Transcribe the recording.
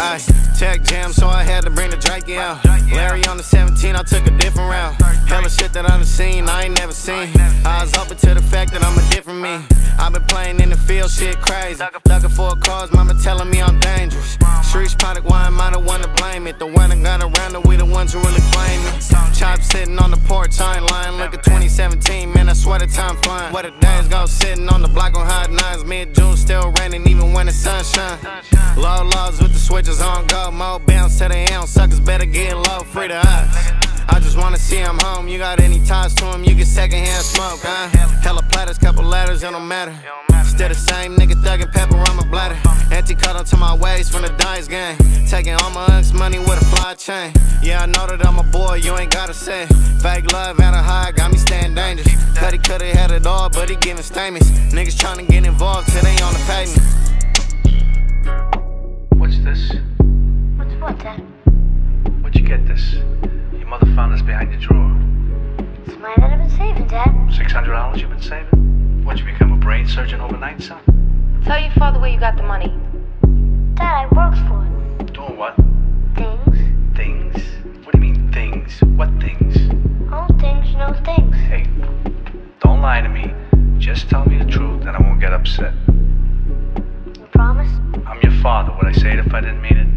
Ay, tech jam, so I had to bring the Drake out. Larry on the 17, I took a different route. Hella shit that I done seen, I ain't never seen. I was open to the fact that I'm a different me. I've been playing in the field, shit crazy. Looking for a cause, mama telling me I'm dangerous. Streets product, why am I the one to blame it? The one that got around it, we the ones who really flame it. Chop sitting on the porch, I ain't lying. Look at 2017, man, I swear the time flying. Where the days go, sitting on the block on hot nines. Mid-June still raining, even when the sunshine. Low lows with the switches on go. More bounce to the ounce, suckers better get low, free the eyes. I just wanna see him home. You got any ties to him, you get secondhand smoke, huh? Hella platters, couple ladders, it don't matter. Still the same nigga thuggin' pepper on my bladder. Anti-cut onto my waist from the dice game. Taking all my unks money with a fly chain. Yeah, I know that I'm a boy, you ain't gotta say. Fake love out of high, got me staying dangerous. Thought he could've had it all, but he giving statements. Niggas tryna get involved till they on the pavement. What's this? What's what, Dad? Where'd you get this? Your mother found this behind your drawer. It's money that I've been saving, Dad. $600 you've been saving? What'd you become, a brain surgeon overnight, son? Tell your father where you got the money. Dad, I worked for it. Doing what? Things. Things? What do you mean, things? What things? All things, no things. Hey, don't lie to me. Just tell me the truth and I won't get upset. You promise? I'm your father. Would I say it if I didn't mean it?